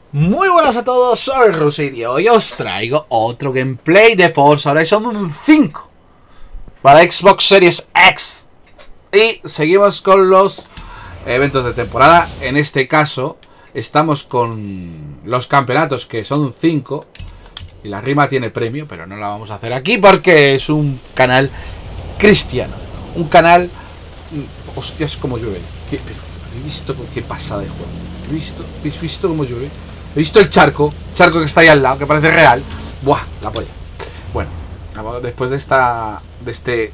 Muy buenas a todos, soy Rusey y hoy os traigo otro gameplay de Forza Horizon 5 para Xbox Series X. Y seguimos con los eventos de temporada. En este caso estamos con los campeonatos, que son 5. Y la rima tiene premio, pero no la vamos a hacer aquí porque es un canal cristiano. Un canal... Hostias, como llueve. ¿Habéis visto qué pasada de juego? ¿Habéis visto cómo llueve? He visto el charco que está ahí al lado, que parece real. Buah, la polla. Bueno, después de este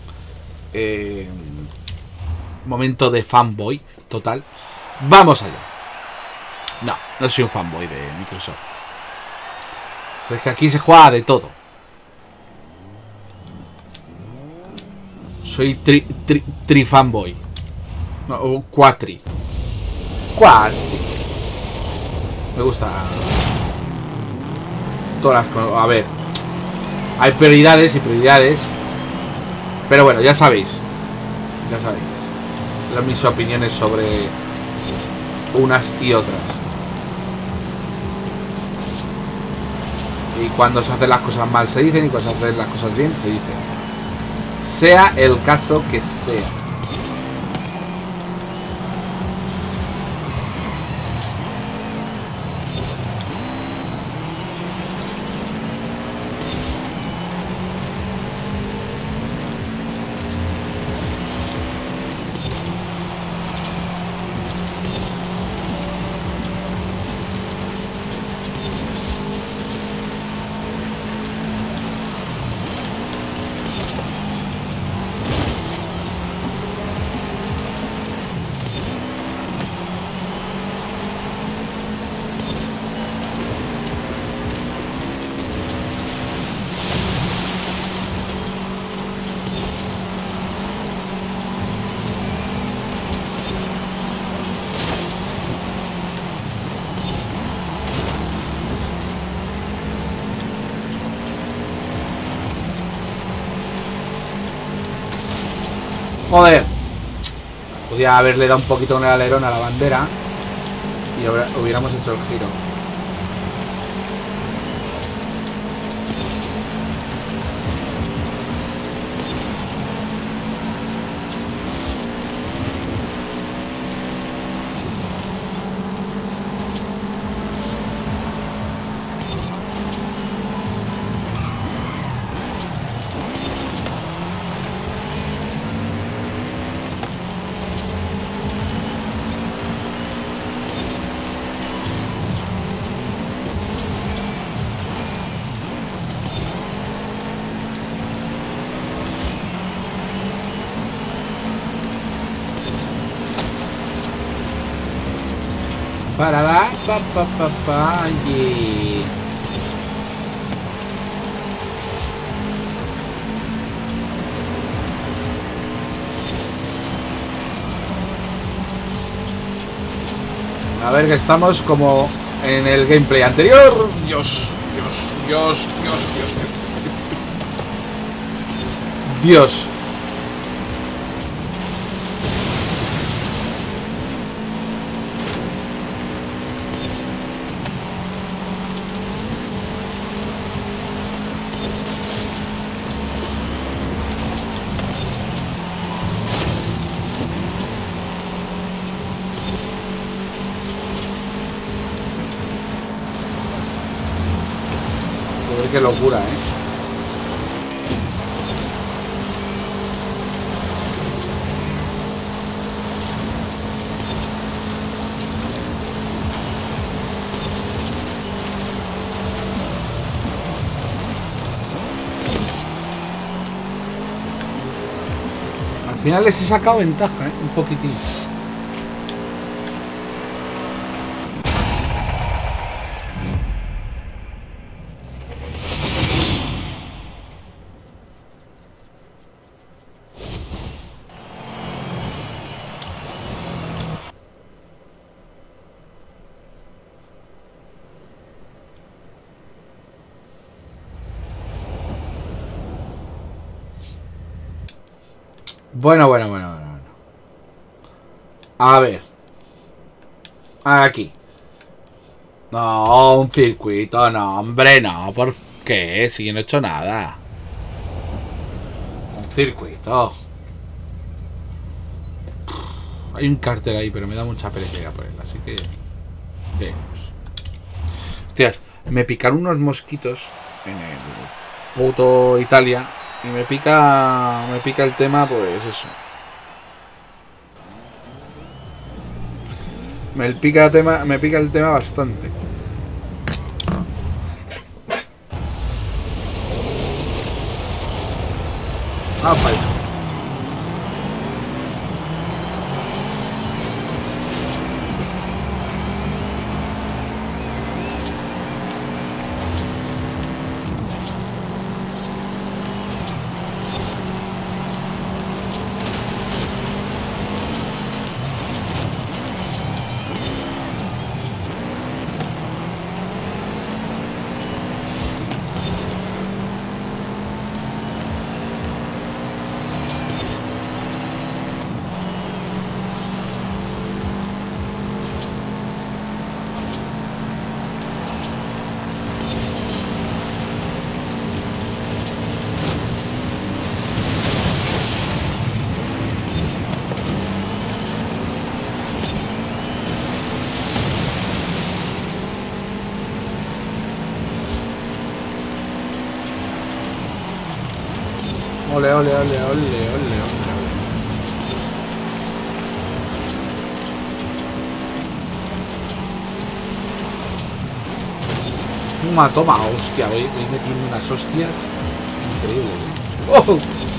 momento de fanboy total, vamos allá. No soy un fanboy de Microsoft. Es que aquí se juega de todo. Soy tri fanboy. No, cuatri. Me gusta todas las cosas. A ver, hay prioridades y prioridades, pero bueno, ya sabéis mis opiniones sobre unas y otras. Y cuando se hacen las cosas mal se dicen, y cuando se hacen las cosas bien se dicen. Sea el caso que sea. Joder, podía haberle dado un poquito con el alerón a la bandera y hubiéramos hecho el giro. Para yeah. A ver, que estamos como en el gameplay anterior. Dios. Qué locura, Al final les he sacado ventaja, un poquitín. Bueno. A ver. Aquí. No, un circuito, no, hombre, no. ¿Por qué? Si yo no he hecho nada. Un circuito. Hay un cartel ahí, pero me da mucha pereza por él, así que... Demos. Hostias, me picaron unos mosquitos en el puto Italia y me pica el tema, pues eso. Me pica el tema bastante. Ah, vaya. Ole, ole, ole, ole, ole, ole. Toma, hostia, voy metiendo unas hostias increíbles, ¿eh?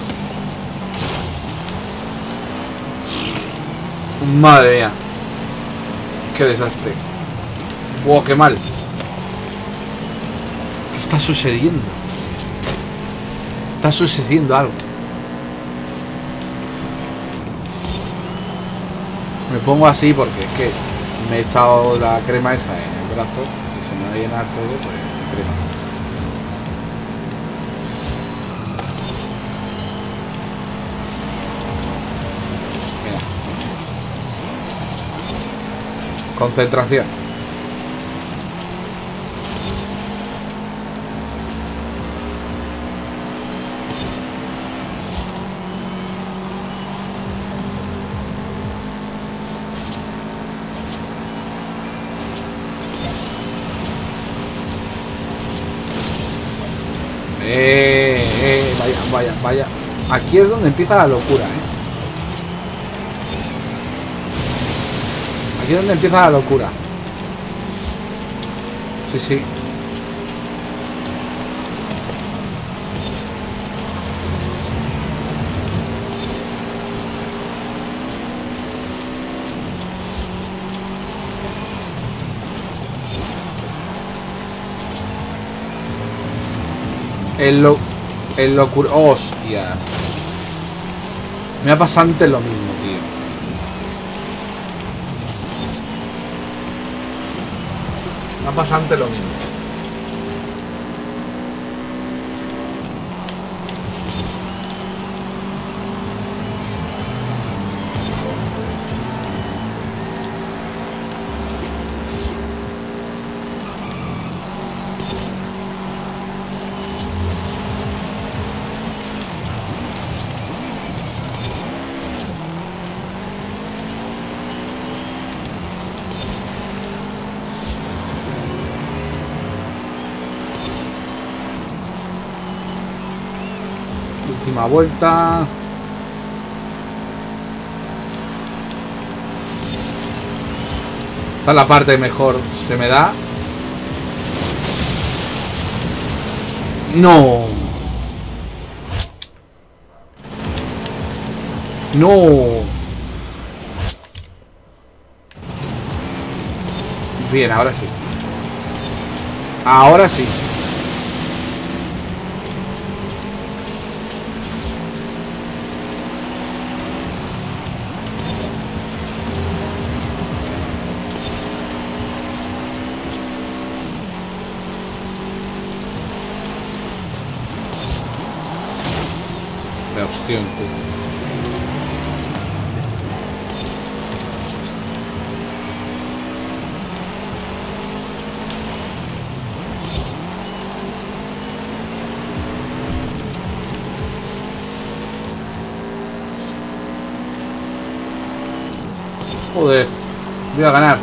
¡Oh! Madre mía. Qué desastre. ¡Wow, qué mal! ¿Qué está sucediendo? Está sucediendo algo. Me pongo así porque es que me he echado la crema esa en el brazo y se me va a llenar todo pues de crema. Mira. Concentración. Vaya. Aquí es donde empieza la locura, ¿eh? Aquí es donde empieza la locura. Sí. El locura... ¡Hostias! Me ha pasado antes lo mismo, tío. Me ha pasado antes lo mismo. Última vuelta. Esta es la parte mejor se me da. No. Bien, ahora sí. Ahora sí. De opción. Joder. Voy a ganar.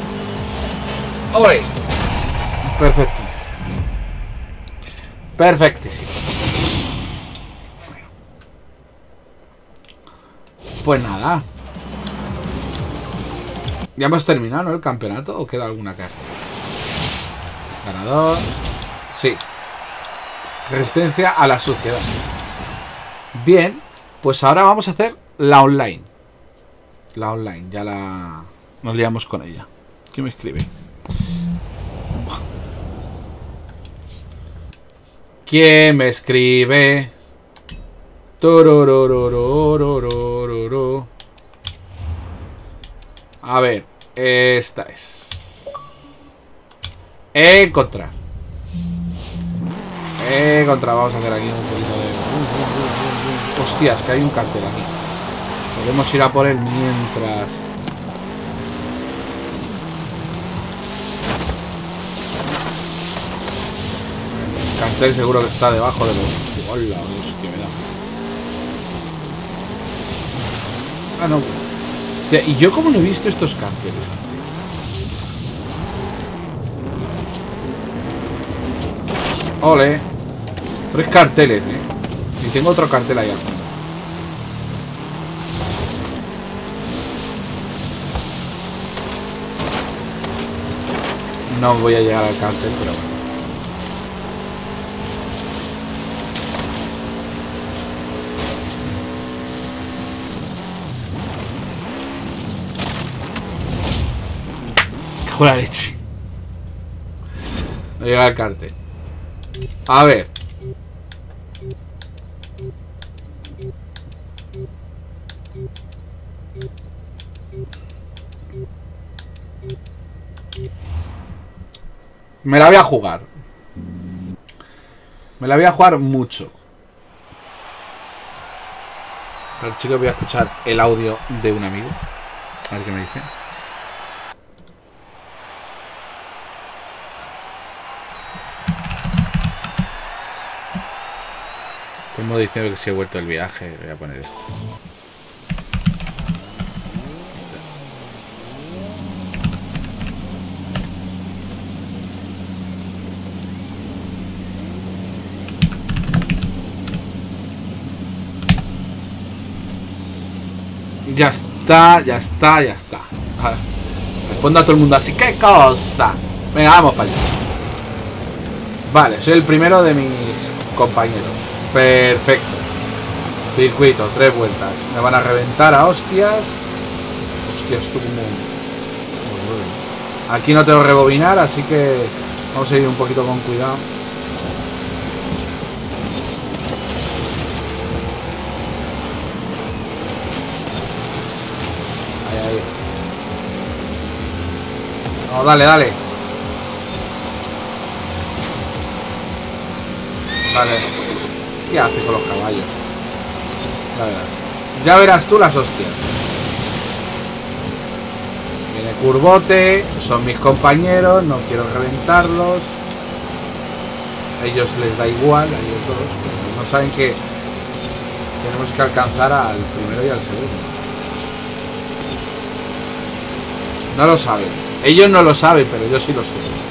¡Ole! Perfecto. Perfectísimo. Pues nada. Ya hemos terminado, ¿no? El campeonato. ¿O queda alguna carta? Ganador. Sí. Resistencia a la suciedad. Bien. Pues ahora vamos a hacer la online. La online. Ya la... Nos liamos con ella. ¿Quién me escribe? ¿Quién me escribe? Tororororororororo. A ver, esta es. Encontrar. Vamos a hacer aquí un poquito de... Hostias, que hay un cartel aquí. Podemos ir a por él mientras... El cartel seguro que está debajo de los... ¡Hola! Hostia, me da. Ah, no. Hostia, ¿y yo cómo no he visto estos carteles? Ole. 3 carteles, Y tengo otro cartel ahí al fondo. No voy a llegar al cartel, pero bueno. Cago en la leche. No llega al cartel. A ver. Me la voy a jugar. Me la voy a jugar mucho. Pero chicos, voy a escuchar el audio de un amigo. A ver qué me dice. Como diciendo que si he vuelto el viaje, voy a poner esto. Ya está, ya está, ya está. Respondo a todo el mundo así. ¿Qué cosa? Venga, vamos para allá. Vale, soy el primero de mis compañeros. Perfecto. Circuito, 3 vueltas. Me van a reventar a hostias. Hostias, tú como... Aquí no tengo que rebobinar, así que vamos a ir un poquito con cuidado. Ahí. No, dale. Vale. ¿Qué hace con los caballos? Ya verás tú las hostias. Viene curbote. Son mis compañeros. No quiero reventarlos. A ellos les da igual. A ellos dos. No saben que tenemos que alcanzar al primero y al segundo. No lo saben. Ellos no lo saben, pero yo sí lo sé.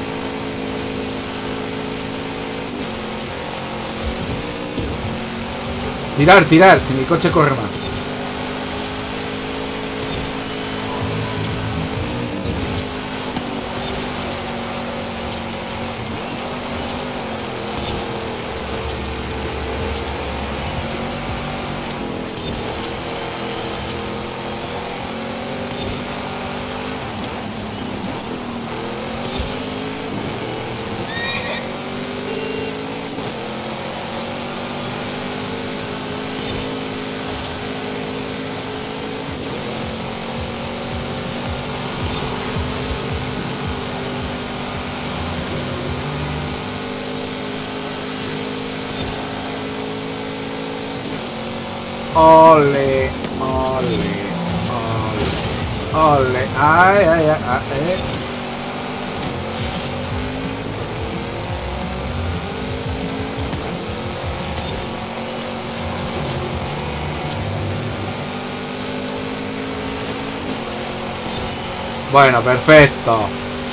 Tirar, si mi coche corre más. Ole. Ay. Bueno, perfecto.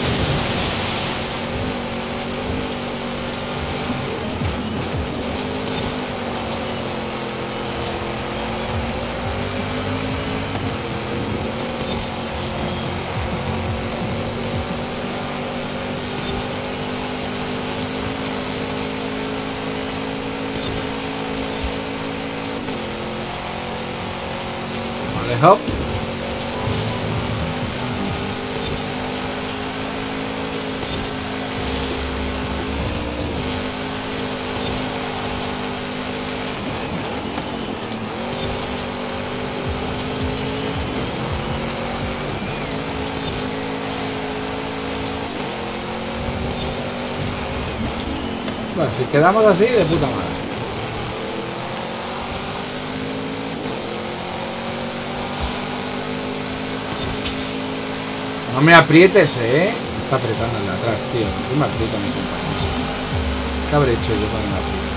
Vale, hop. Bueno, si quedamos así, de puta madre. No me aprietes, ¿eh? Me está apretando el de atrás, tío. No me aprieta mi compañero. ¿Qué habré hecho yo para que me apriete?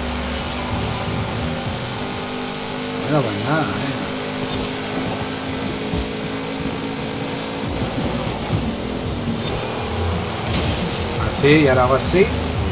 Bueno, pues nada, Así, y ahora hago así.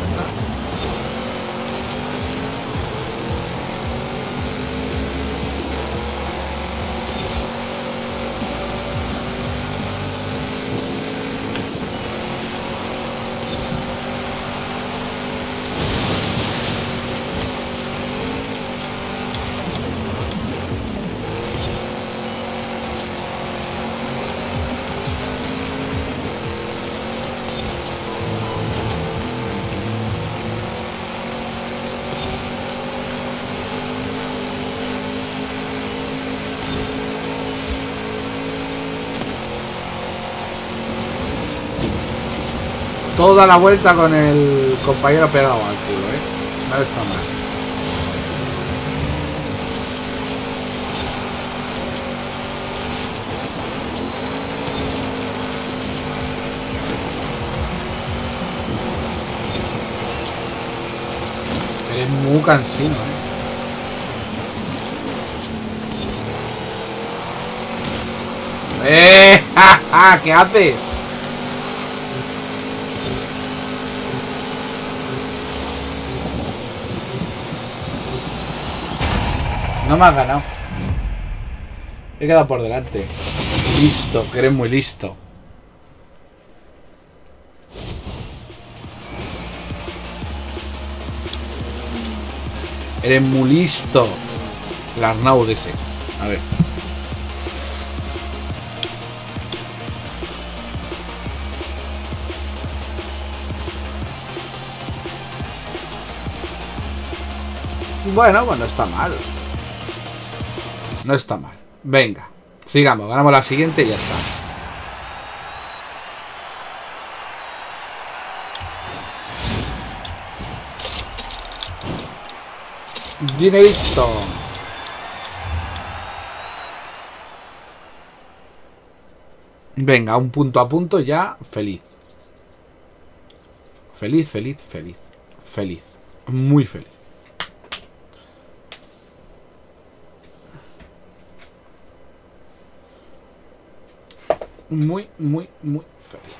Toda la vuelta con el compañero pegado al culo, ¿eh? No está mal. Eres muy cansino, ¿eh? ¡Ja, ja! ¿Qué haces? No me has ganado. He quedado por delante. Listo, que eres muy listo. Eres muy listo. El Arnaud ese. A ver. Bueno, pues no está mal. No está mal. Venga, sigamos. Ganamos la siguiente y ya está. Dinerito. Venga, un punto a punto ya. Feliz. Feliz, feliz, feliz. Feliz. Muy feliz. Muy, muy, muy feliz.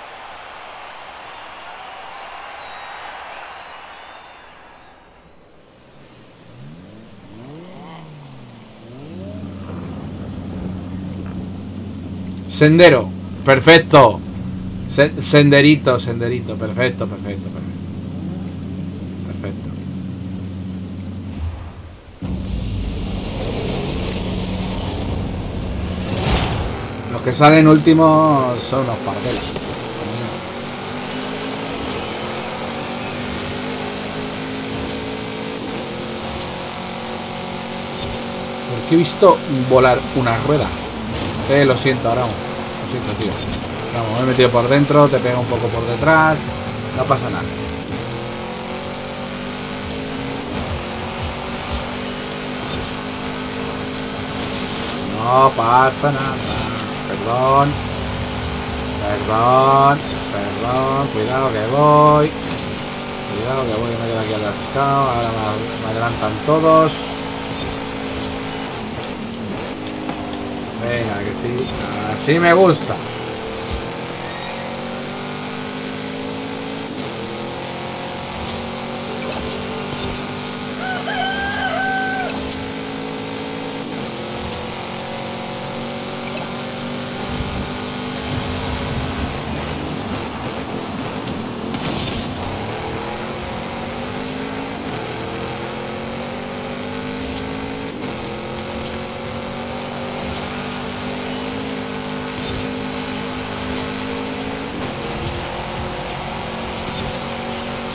Sendero. Perfecto. Senderito, senderito. Perfecto, perfecto, perfecto. Perfecto. Los que salen últimos son unos pardelos. Porque he visto volar una rueda. Lo siento, ahora. Lo siento, tío. Vamos, me he metido por dentro, te pega un poco por detrás. No pasa nada. No pasa nada. Perdón. Perdón. Perdón. Cuidado que voy. Cuidado que voy. Me quedo aquí atascado. Ahora me adelantan todos. Venga, que sí. Así me gusta.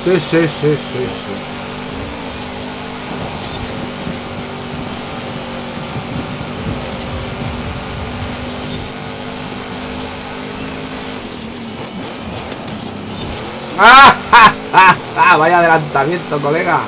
Sí, sí, sí, sí, sí. ¡Ah! ¡Ja, ja, ja! Vaya adelantamiento, colega.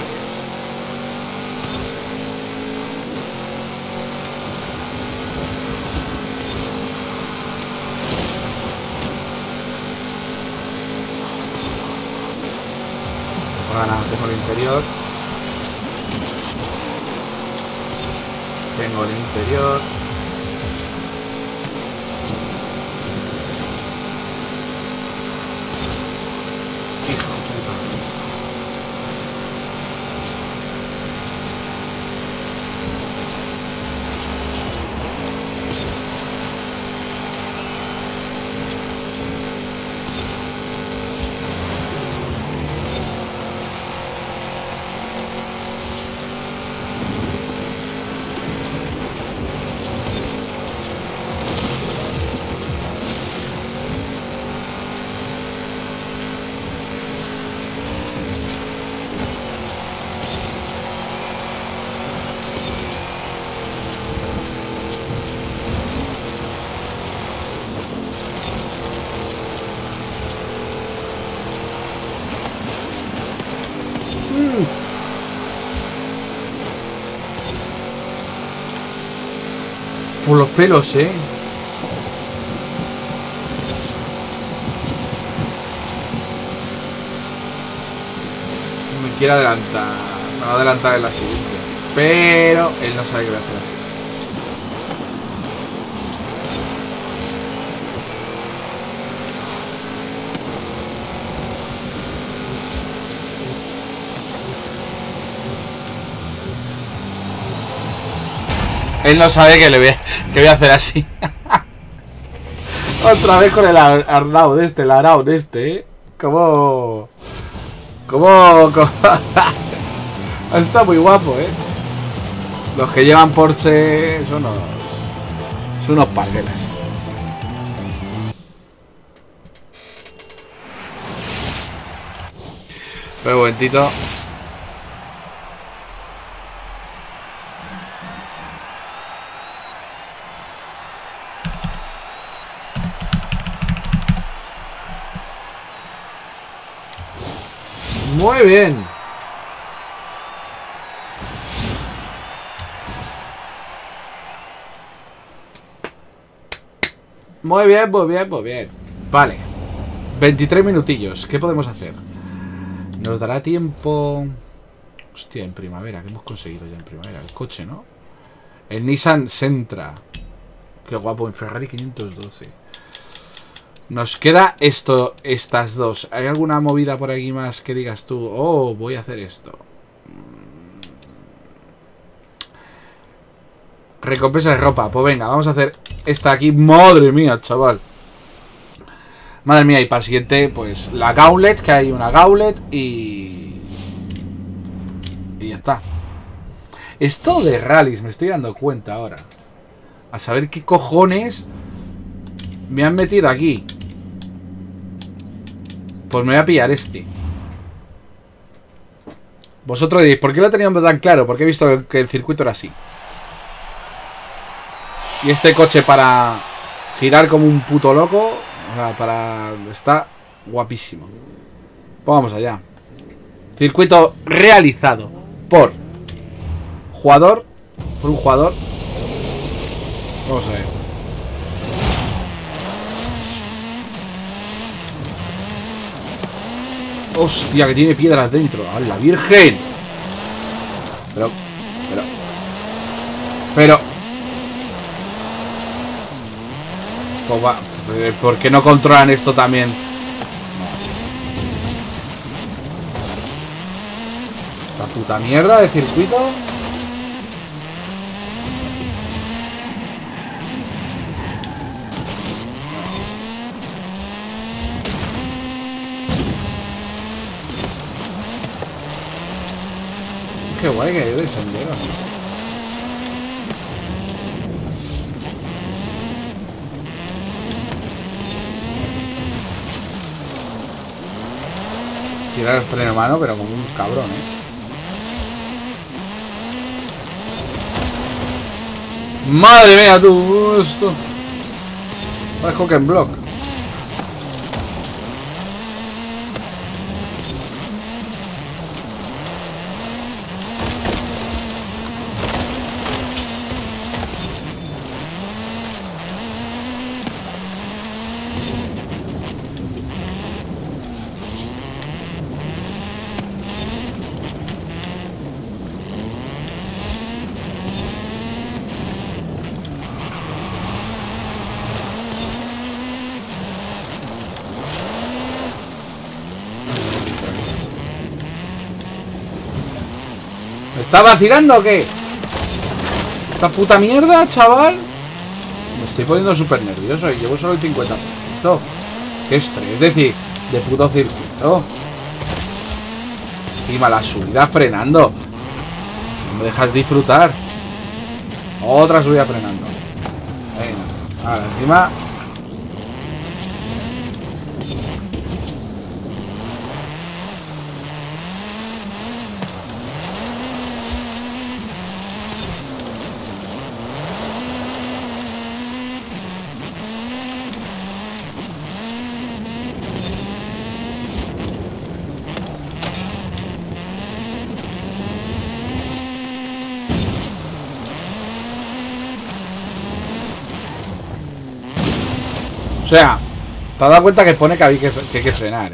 Ahora tengo el interior. Tengo el interior. Hijo de puta. Por los pelos, Me quiere adelantar. Me va a adelantar en la siguiente. Pero él no sabe qué voy a hacer así. Él no sabe que que voy a hacer así. Otra vez con el arnau de este, el arao de este, Como... Está muy guapo, Los que llevan Porsche son unos parguelas. Pero un momentito. Muy bien. Muy bien, muy bien, muy bien. Vale. 23 minutillos. ¿Qué podemos hacer? Nos dará tiempo... Hostia, en primavera. ¿Qué hemos conseguido ya en primavera? El coche, ¿no? El Nissan Sentra. Qué guapo. En Ferrari 512. Nos queda estas dos. ¿Hay alguna movida por aquí más que digas tú? Oh, voy a hacer esto. Recompensa de ropa. Pues venga, vamos a hacer esta aquí. Madre mía, chaval. Madre mía, y para el siguiente, pues la Gauntlet, que hay una Gauntlet y ya está. Esto de rallies, me estoy dando cuenta ahora. A saber qué cojones me han metido aquí. Pues me voy a pillar este. Vosotros diréis, ¿por qué lo teníamos tan claro? Porque he visto que el circuito era así. Y este coche para girar como un puto loco, o sea, está guapísimo. Pues vamos allá. Circuito realizado por un jugador. Vamos a ver. Hostia, que tiene piedras dentro. ¡A la virgen! Pero pues va, ¿por qué no controlan esto también? Esta puta mierda de circuito. Qué guay que hay de sendero. Tirar el freno mano, pero como un cabrón, Madre mía, tú, esto. Parezco que en block. ¿Me está vacilando o qué? ¿Esta puta mierda, chaval? Me estoy poniendo súper nervioso y llevo solo el 50%. Qué estrés, es decir, de puto circuito. Encima la subida frenando. No me dejas disfrutar. Otra subida frenando. Venga, ahora encima. O sea, te has dado cuenta que pone que hay que frenar,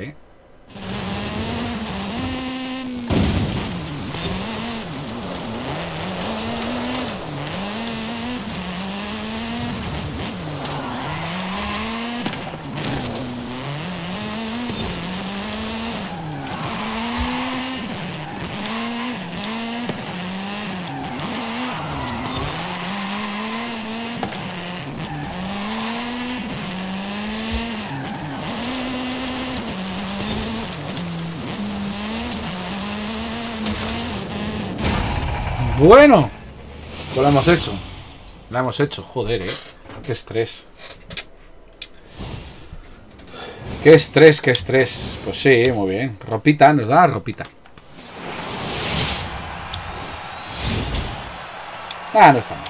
Bueno, pues lo hemos hecho. Lo hemos hecho, joder, qué estrés. Qué estrés, qué estrés. Pues sí, muy bien. Ropita, nos da ropita. Ah, no está mal.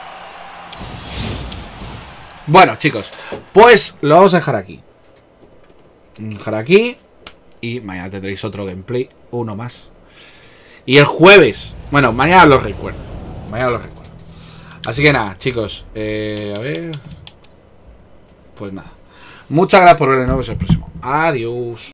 Bueno, chicos, pues lo vamos a dejar aquí. Dejar aquí. Y mañana tendréis otro gameplay. Uno más. Y el jueves. Bueno, mañana lo recuerdo. Mañana lo recuerdo. Así que nada, chicos. A ver. Pues nada. Muchas gracias por vernos. Nos vemos el próximo. Adiós.